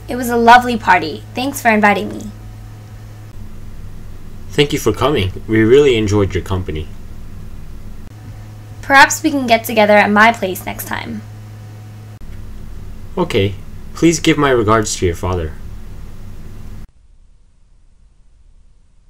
It was a lovely party. Thanks for inviting me. Thank you for coming. We really enjoyed your company. Perhaps we can get together at my place next time. Okay. Please give my regards to your father.